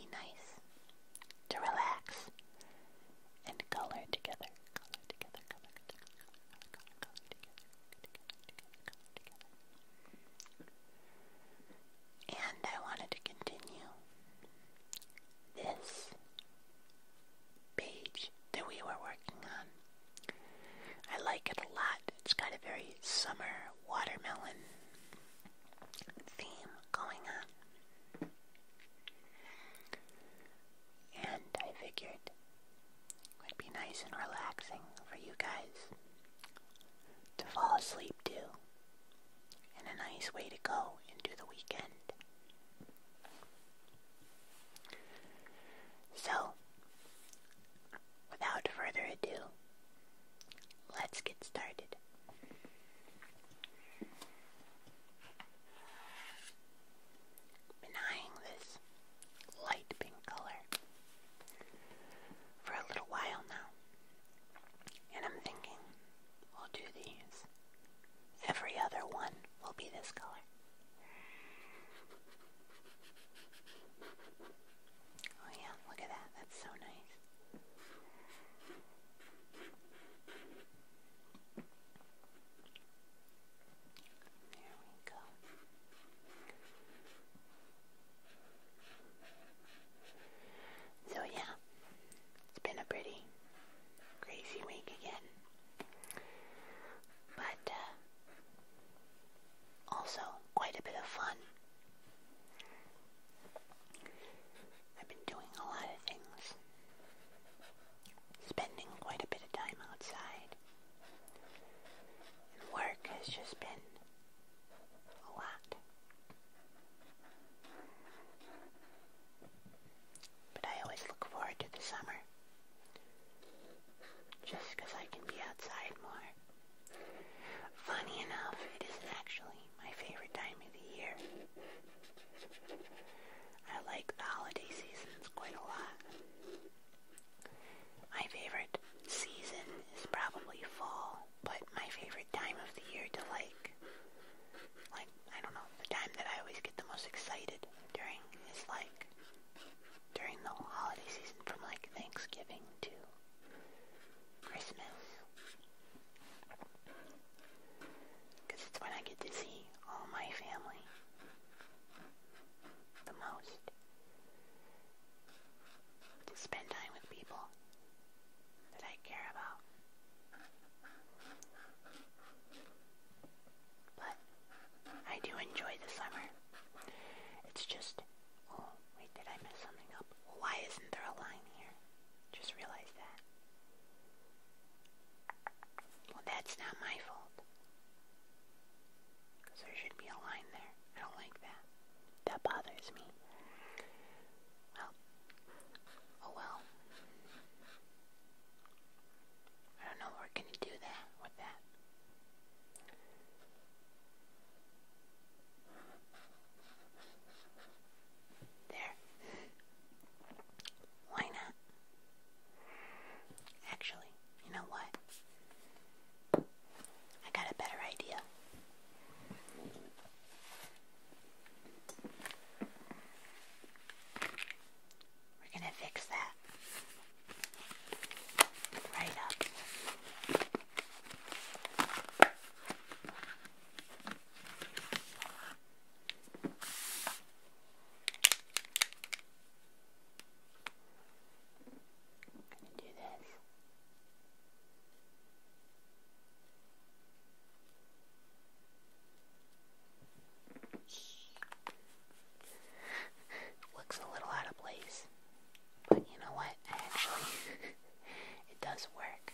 nice to relax and color together. And I wanted to continue this page that we were working on. I like it a lot. It's got a very summer watermelon theme going on. And I figured it would be nice and relaxing for you guys to fall asleep to, and a nice way to go into the weekend. So, without further ado, let's get started. Been eyeing this light pink color for a little while now, and I'm thinking we'll do these. Every other one will be this color. Oh yeah, look at that. That's so nice. There we go. So yeah, it's been a pretty crazy week again. But also quite a bit of fun. I've been doing a lot of things, spending quite a bit of time outside, and work has just been a lot. But I always look forward to the summer, just because I can be outside more. Funny enough, it isn't actually my favorite time of the year. I like the holiday seasons quite a lot. My favorite season is probably fall, but my favorite time of the year to like, I don't know, the time that I always get the most excited during is like during the holiday season, from like Thanksgiving to Christmas. Because it's when I get to see all my family the most. To spend time with people that I care about. But I do enjoy the summer. It's just, oh, wait, did I mess something up? Why isn't there a line here? Just realized that. Well, that's not my fault. Because there should be a line there. I don't like that. That bothers me. Well, oh well. I don't know what we're going to do with that. There. Why not? Actually, you know what? I got a better idea. We're gonna fix that right up. Gonna do this. Looks a little out of place, but you know what? Actually, it does work.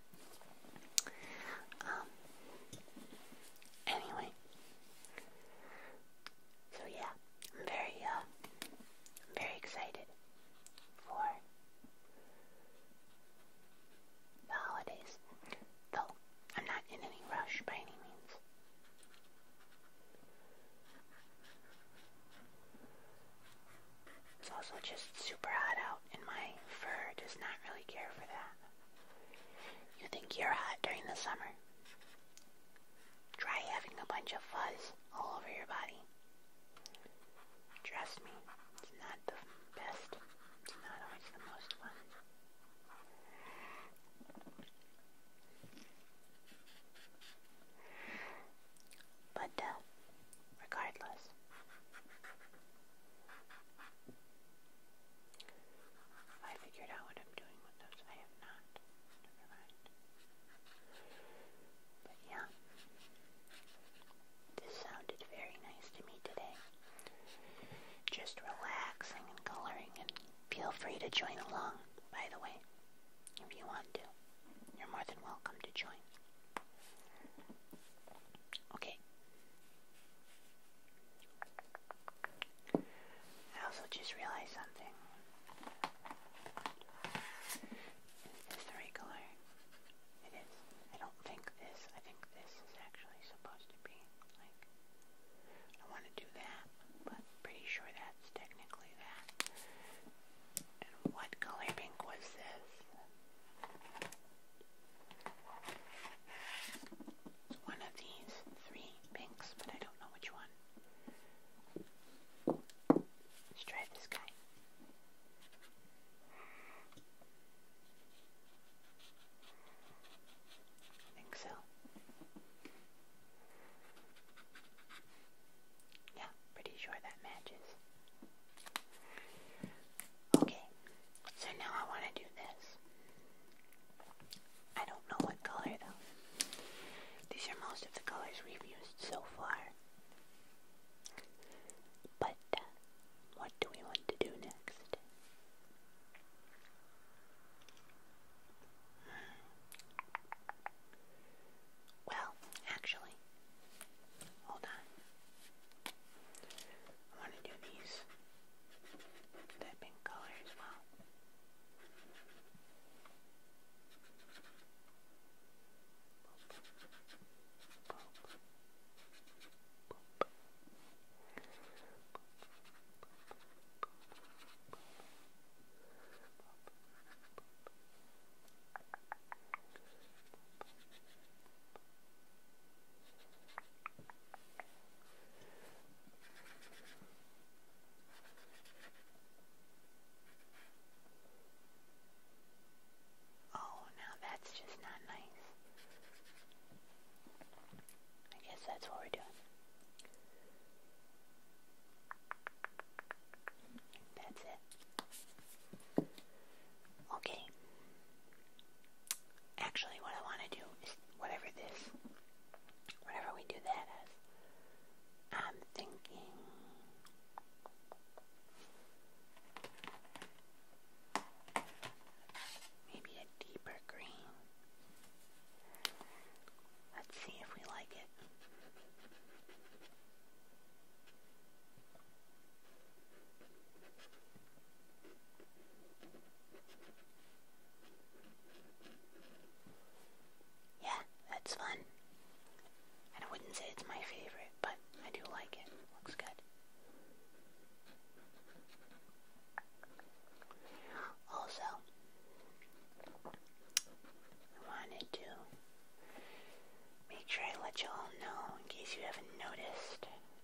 Anyway, so yeah, I'm very excited for the holidays. Though I'm not in any rush by any means. It's also just super hot out, and my fur does not really care for that. You think you're hot during the summer? Try having a bunch of fuzz all over your body. Trust me, it's not the best. It's not always the most fun. But, regardless, I figured out what I'm doing with those. I have not. Never mind. But yeah, this sounded very nice to me today. Just relaxing and coloring, and feel free to join along, by the way, if you want to. You're more than welcome to join. Okay. I also just realized something. Is this the right color? It is. I don't think this. I think this is actually supposed to be like, I want to do that, but pretty sure that's technically that. And what color pink was this? It's one of these 3 pinks, but I don't know which one. Let's try this guy. I think so. Yeah, pretty sure that matches. Okay, so now I want to do this. I don't know what color though. These are most of the colors we've used so far. But what do we want to do next? Well, actually, hold on. I want to do that pink color as well. Oh, now that's just not nice. I guess that's what we're doing. That's it. Okay. Actually, what I want to do is whatever we do that as, I'm thinking maybe a deeper green. Let's see if we like it. Yeah, that's fun. And I wouldn't say it's my favorite, but I do like it. Looks good. Also, I wanted to make sure I let you all know, in case you haven't noticed,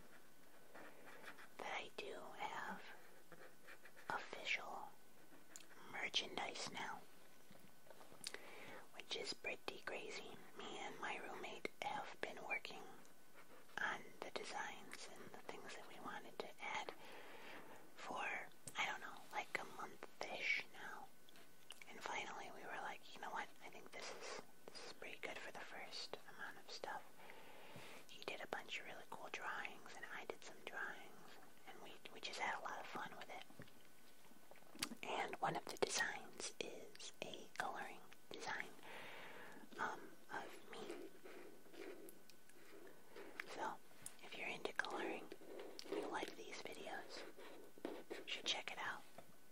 that I do have official merchandise now, which is pretty crazy. Me and my roommate have been working on the designs and the things that we wanted to add for, I don't know, like a month-ish now. And finally we were like, you know what, I think this is pretty good for the first amount of stuff. He did a bunch of really cool drawings, and I did some drawings, and we just had a lot of fun with it. And one of the designs is a coloring design of me. So, if you're into coloring and you like these videos, you should check it out.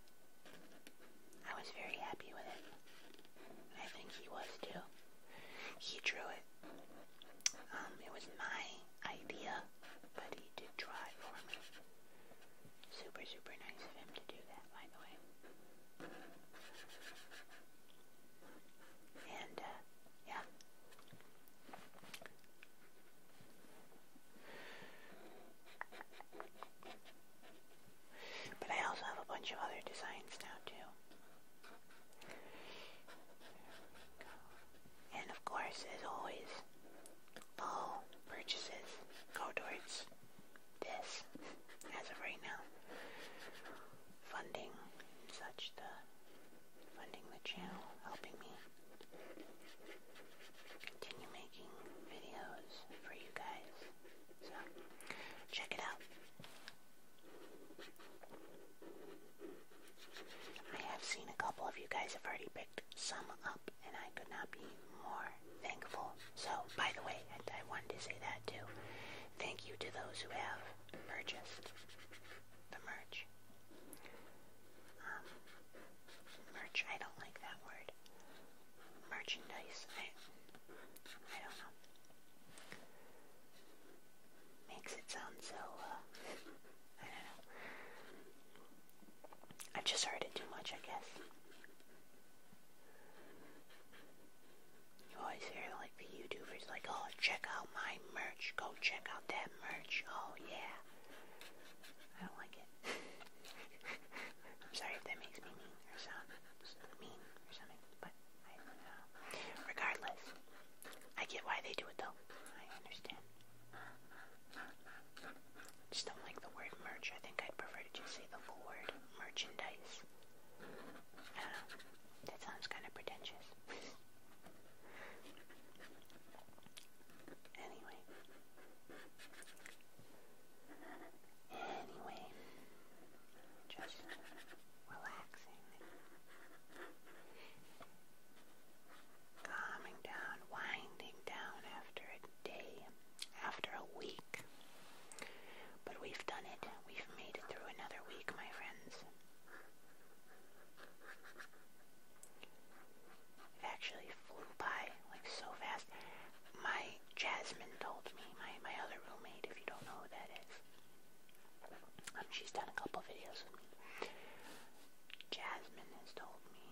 I was very happy with it, and I think he was too. He drew it. It was my idea, but he did draw it for me. Super, super nice of him to do that, by the way. And, yeah. But I also pants now too. And of course, as always, all purchases go towards this, as of right now. Funding funding the channel, helping me continue making videos for you guys. So, check it out. I have seen a couple of you guys have already picked some up, and I could not be more thankful. So, by the way, I wanted to say that too. Thank you to those who have purchased the merch. Merch, I don't like that word. Merchandise, I don't know. Makes it sound so, I don't know. I've just heard it too much, I guess. You always hear, like, the YouTubers, like, oh, check out my merch. Go check out that merch. Oh, yeah. I don't like it. I'm sorry if that makes me mean or sound mean or something, but I don't know. Regardless, I get why they do it, though. I understand. Just don't like the word merch. I think I'd prefer to just say the full word merchandise. I don't know. That sounds kind of pretentious. Anyway, just relaxing, calming down, winding down after a day, after a week. But we've done it. We've made it through another week, my friends. It actually flew by, like, so fast. My Jasmine told me, my other roommate, if you don't know who that is, she's done a couple videos with me. Jasmine has told me,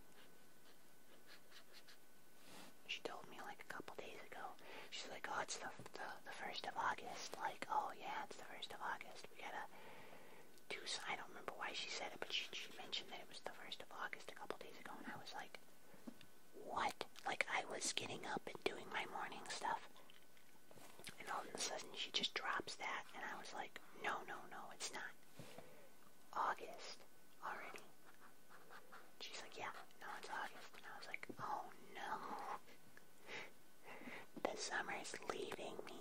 she told me like a couple days ago, she's like, oh, it's the 1st of August, like, oh yeah, it's the 1st of August, we gotta do some, I don't remember why she said it, but she mentioned that it was the 1st of August a couple days ago, and I was like, what? Like, I was getting up and doing my morning stuff, and all of a sudden she just drops that, and I was like, no, it's not August already. She's like, yeah, no, it's August, and I was like, oh no, the summer's leaving me.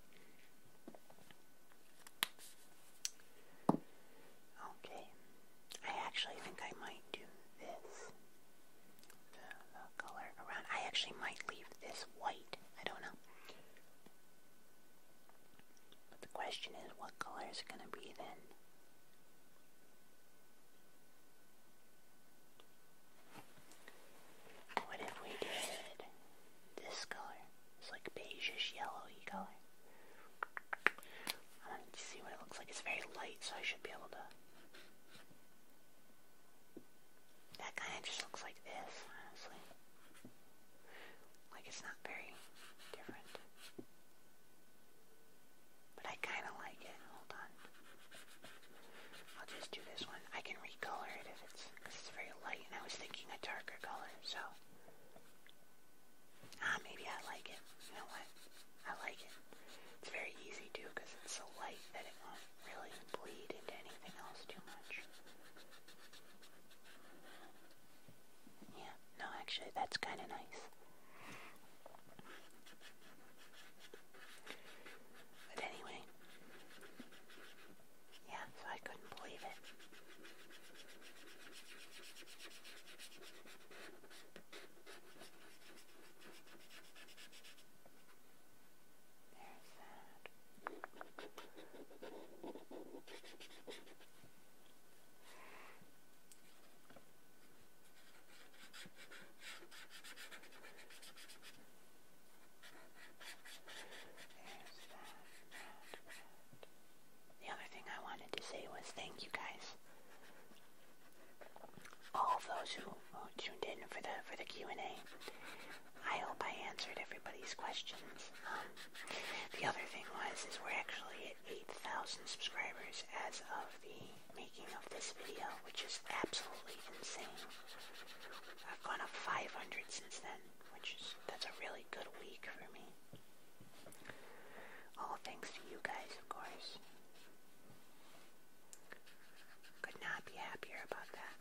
Okay, I actually think I might do this, the color around. I actually might leave this white. I don't know. But the question is, what color is it going to be then? What if we did this color? It's like beigeish yellowy color. I want to see what it looks like. It's very light, so I should be able to... That kind of just looks like this, honestly. Like, it's not very different. But I kind of like it. Hold on. I'll just do this one. I can recolor it if it's... because it's very light, and I was thinking a darker color, so... maybe I like it. You know what? I like it. It's very easy, too, because it's so light that it won't really bleed into anything else too much. Yeah, no, actually, that's kind of nice. But anyway, yeah, so I couldn't believe it. There's that. The other thing I wanted to say was thank you guys. All of those who tuned in for the Q&A. I hope I answered everybody's questions. The other thing is we're actually at 8,000 subscribers as of the making of this video, which is absolutely insane. I've gone up 500 since then, that's a really good week for me. All thanks to you guys, of course. Could not be happier about that.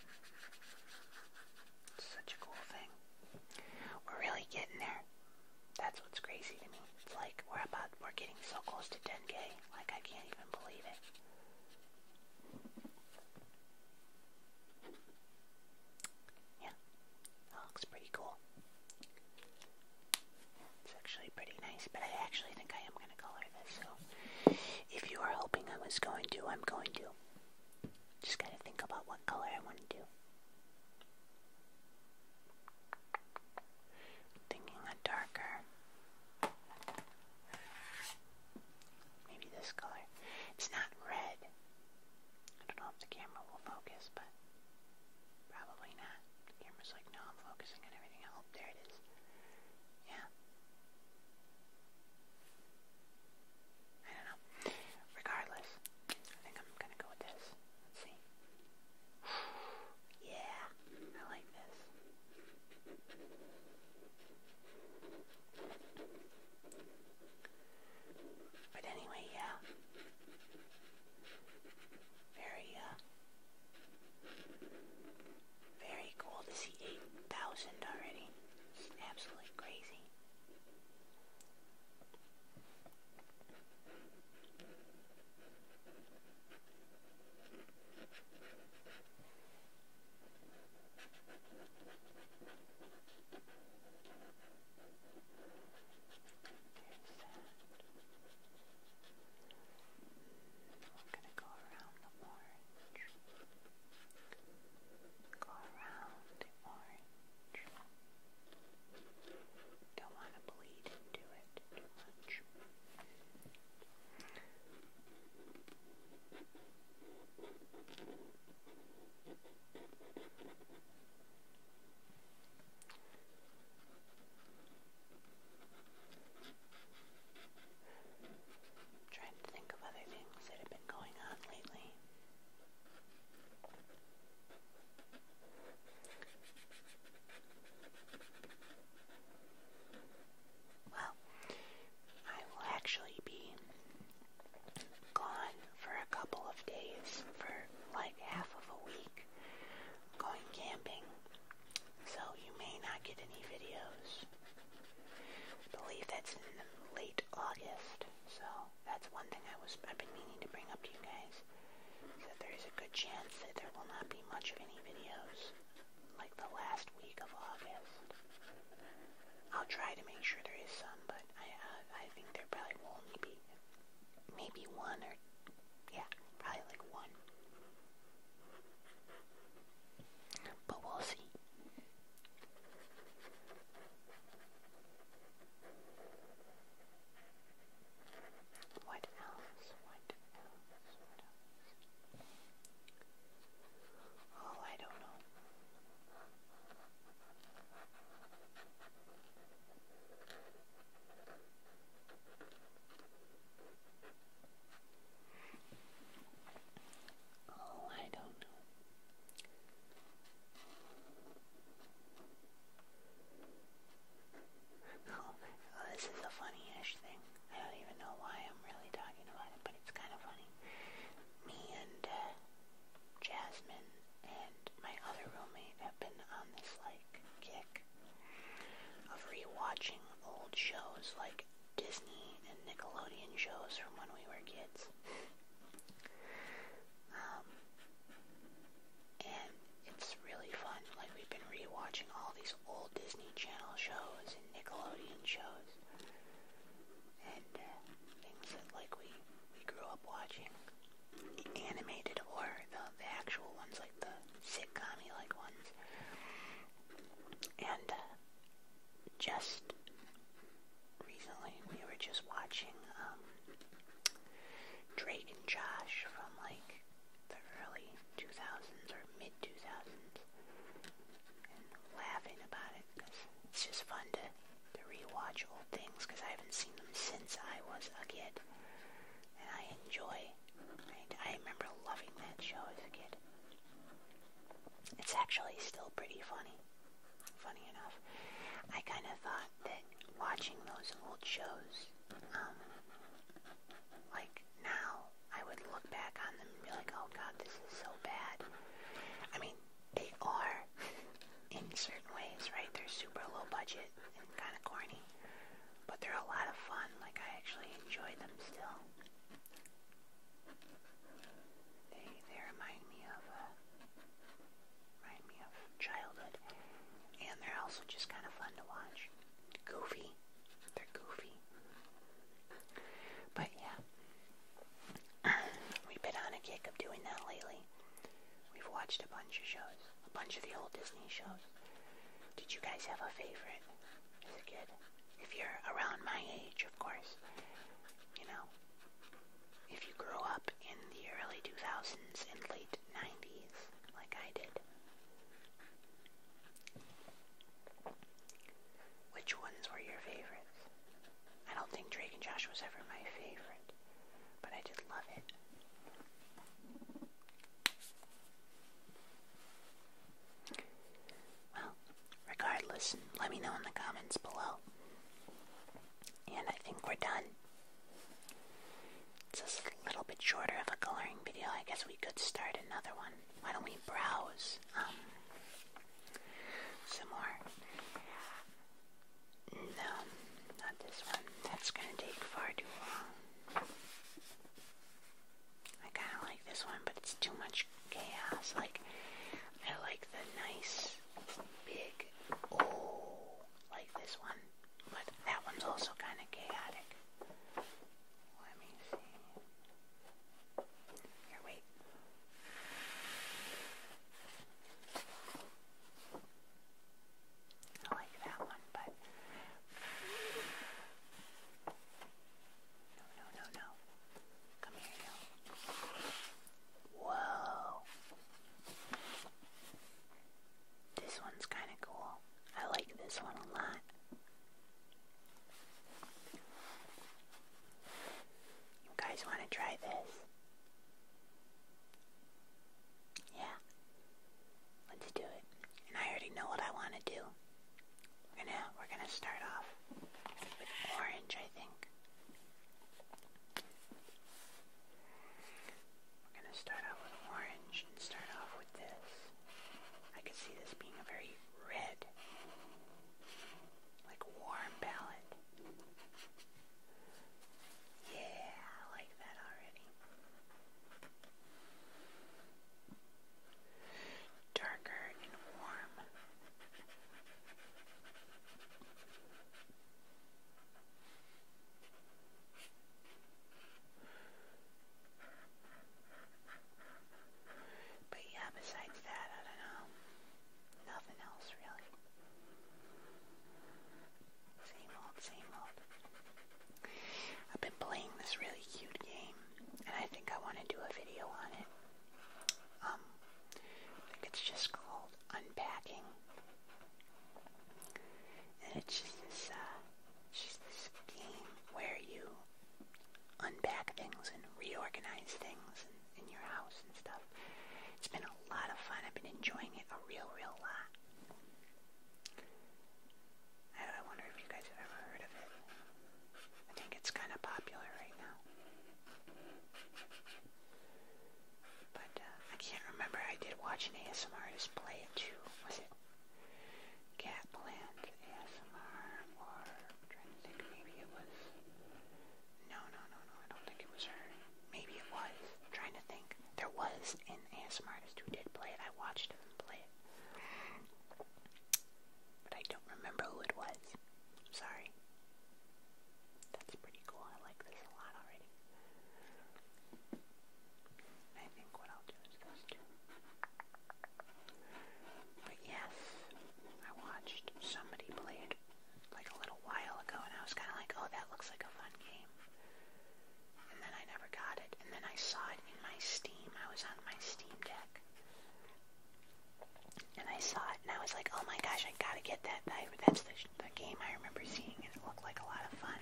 It's such a cool thing. We're really getting there. That's what's crazy to me. It's like we're getting so close to 10K. Like, I can't even believe it. Yeah, that looks pretty cool. It's actually pretty nice, but I actually think I am going to color this. So, if you are hoping I was going to, I'm going to. Just gotta think about what color I want to do. Thinking a darker, maybe this color. It's not red. I don't know if the camera will focus, but probably not. The camera's like, no, I'm focusing on everything else. There it is. Yeah. I don't know. Regardless, I think I'm gonna go with this. Let's see. Yeah, I like this. But anyway, yeah. Very cool to see 8,000 already. It's absolutely crazy. I'm gonna go around the orange. Go around the orange. Don't want to bleed into it too much. Trying to think of other things that have been going on lately. Well, I will actually be gone for a couple of days, for like half of a week, going camping, so you may not get any videos. I believe that's in late August, so that's one thing I've been meaning to bring up to you guys, is that there is a good chance that there will not be much of any videos, like the last week of August. I'll try to make sure there is some, but I think there probably will only be maybe one, or yeah, probably like one. But we'll see. What else? Oh, I don't know. Oh, I don't know. Oh, this is a funny-ish thing. I don't even know why I'm really talking about it, but it's kind of funny. Me and Jasmine and my other roommate have been on this, like, kick of rewatching old shows, like Disney and Nickelodeon shows from when we were kids. And it's really fun. Like, we've been rewatching all these old Disney Channel shows and Nickelodeon shows, and things that, like, we grew up watching, animated or the actual ones, like the sitcom-y like ones. And just recently we were just watching Drake and Josh from like the early 2000s or mid 2000s, and it's just fun to rewatch old things because I haven't seen them since I was a kid. And I remember loving that show as a kid. It's actually still pretty funny. Funny enough. I kind of thought that watching those old shows, like now, I would look back on them and be like, oh god, this is so bad. I mean, they are in certain ways, right? They're super low budget and kind of corny, but they're a lot of fun. Like, I actually enjoy them still. They remind me of childhood, and they're also just kind of fun to watch. Goofy. They're goofy. But yeah, we've been on a kick of doing that lately. We've watched a bunch of shows, a bunch of the old Disney shows. Did you guys have a favorite as a kid? If you're around my age, of course. You know, if you grew up in the early 2000s and late 90s, like I did. Which ones were your favorites? I don't think Drake and Josh was ever my favorite, but I did love it. Well, regardless, let me know in the comments below. And I think we're done. It's a little bit shorter of a coloring video. I guess we could start another one. Why don't we browse some more? No, not this one. That's gonna take far too long. I kinda like this one, but it's too much chaos. Like, I like the nice, big, like this one. But that one's also kinda chaotic. Let me see. Here, wait. I like that one, but no. Come here, you. Whoa. This one's kind of cool. I like this one a lot. You guys want to try this? Yeah. Let's do it. And I already know what I want to do. We're gonna start off with orange, I think. We're gonna start out with orange and start off with this. I could see this being a very red, like warm palette. Yeah, I like that already. Darker and warm. But yeah, besides that, I don't know. Nothing else really. Same old. I've been playing this really cute game, and I think I want to do a video on it. I think it's just called Unpacking. And it's just this game where you unpack things and reorganize things in your house and stuff. It's been a lot of fun. I've been enjoying it a real lot. I wonder if you guys have ever heard of it. I think it's kind of popular right now. But I can't remember. I did watch an ASMR artist play it too. Was it Catland ASMR? Or I'm trying to think, maybe it was... No, I don't think it was her. Maybe it was. I'm trying to think. There was an ASMR artist who did play it. I watched him play it. But I don't remember who it was. I'm sorry. That's pretty cool. I like this a lot already. I think what I'll do is those two. But yes, I watched somebody play it like a little while ago, and I was kind of like, oh, that looks like a fun game. And then I never got it, and then I saw it in my Steam. I was on my Steam Deck. gosh, I gotta get that. That's the game I remember seeing. It looked like a lot of fun.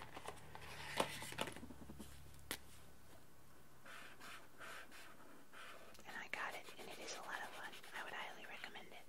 And I got it, and it is a lot of fun. I would highly recommend it.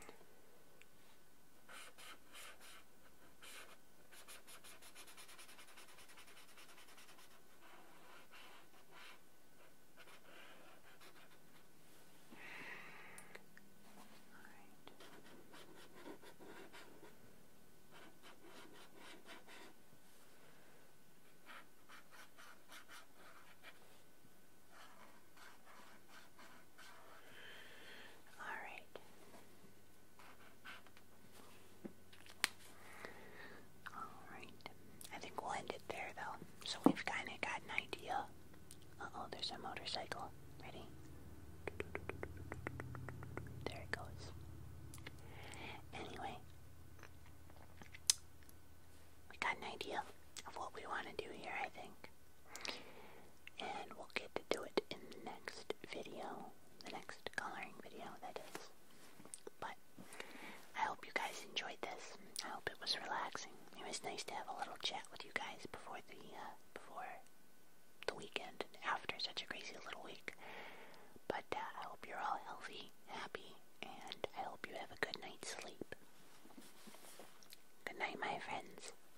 So we've kind of got an idea. Uh-oh, there's a motorcycle. Ready? There it goes. Anyway, we got an idea of what we want to do here, I think. And we'll get to do it in the next video. The next coloring video, that is. But I hope you guys enjoyed this. I hope it was relaxing. It was nice to have a little chat with you guys before the weekend, after such a crazy little week. But I hope you're all healthy, happy, and I hope you have a good night's sleep. Good night, my friends.